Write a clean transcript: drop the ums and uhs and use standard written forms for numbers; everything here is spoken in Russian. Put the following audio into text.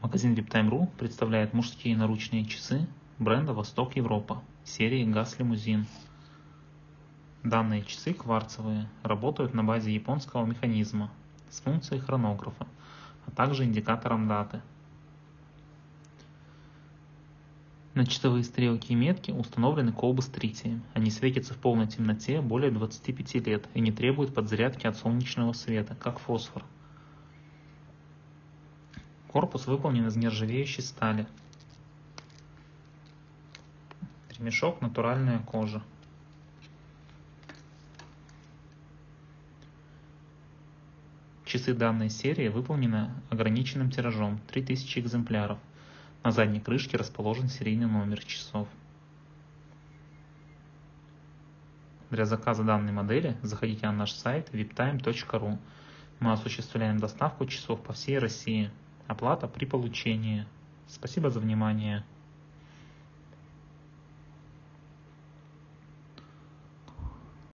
Магазин VIPTime.ru представляет мужские наручные часы бренда Восток Европа серии ГАЗ Лимузин. Данные часы кварцевые, работают на базе японского механизма с функцией хронографа, а также индикатором даты. На часовые стрелки и метки установлены колбы с тритием. Они светятся в полной темноте более 25 лет и не требуют подзарядки от солнечного света, как фосфор. Корпус выполнен из нержавеющей стали. Ремешок натуральная кожа. Часы данной серии выполнены ограниченным тиражом 3000 экземпляров. На задней крышке расположен серийный номер часов. Для заказа данной модели заходите на наш сайт viptime.ru. Мы осуществляем доставку часов по всей России. Оплата при получении. Спасибо за внимание.